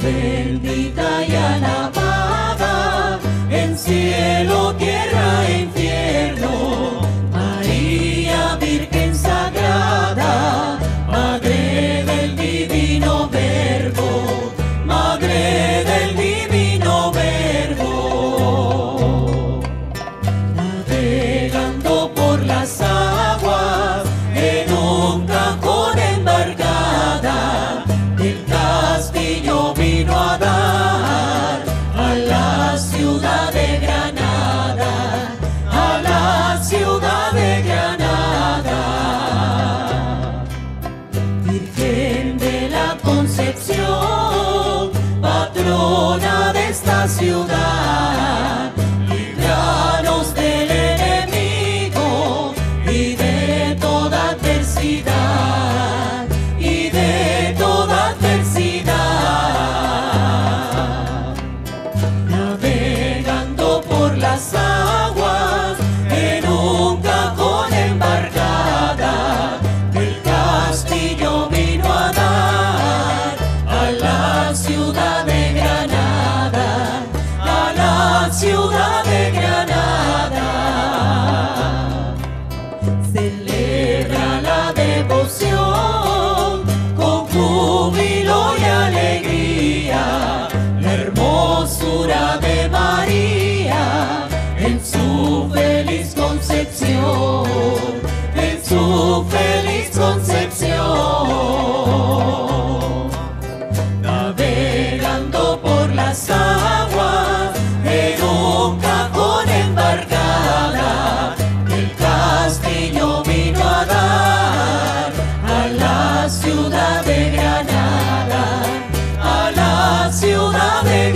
bendita y alabada, en cielo, tierra e infierno, María Virgen Sagrada, Madre del Divino Verbo, Madre del Divino Verbo. Navegando por las aguas en un cajón embarcada, el castillo vino a dar a la ciudad de Granada, a la ciudad de Granada. Virgen de la Concepción, patrona de esta ciudad, líbranos del enemigo y de toda adversidad, y de toda adversidad. Navegando por las aguas en un cajón embarcada, el castillo vino a dar a la ciudad de Granada, a la ciudad de Granada. Celebra la devoción con júbilo y alegría, la hermosura de María en su feliz concepción, en su feliz concepción. Navegando por las aguas en un cajón embarcada, el castillo vino a dar a la ciudad de Granada, a la ciudad de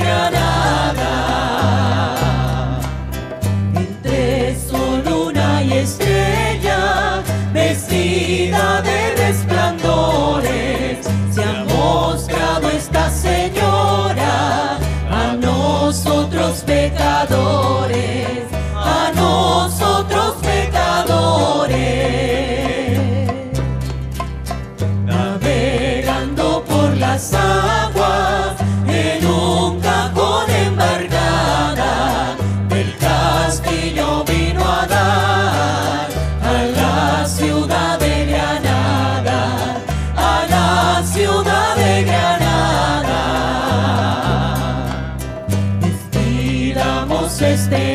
Granada. Entre sol, luna y estrella, vestida de resplandores, se ha mostrado esta señora a nosotros pecadores, a nosotros pecadores. Navegando por las aguas en un cajón embarcada, el castillo vino a dar a la ciudad de Granada, a la ciudad de Granada. Despidamos este